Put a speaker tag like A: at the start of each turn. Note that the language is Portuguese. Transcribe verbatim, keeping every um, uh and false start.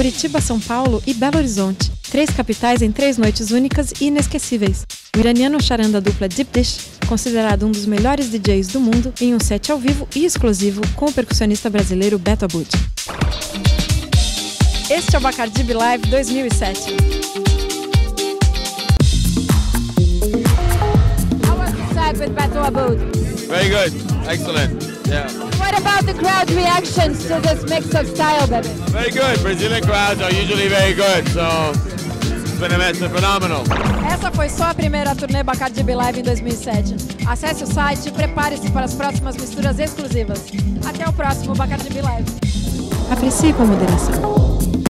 A: Curitiba, São Paulo e Belo Horizonte. Três capitais em três noites únicas e inesquecíveis. O iraniano charanda dupla Deep Dish, considerado um dos melhores D Js do mundo, em um set ao vivo e exclusivo com o percussionista brasileiro Beto Abud. Este é o Bacardi Be Live dois mil e sete.
B: How was the set with Beto Abud?
C: Very good, excellent. Yeah.
B: What about the crowd reactions to this mix of style, baby?
C: Very good. Brazilian crowds are usually very good, so it's been, it's been phenomenal.
A: Essa foi só a primeira turnê Bacardi Be Live em dois mil e sete. Acesse o site e prepare-se para as próximas misturas exclusivas. Até o próximo Bacardi Be Live. Aprecie com moderação.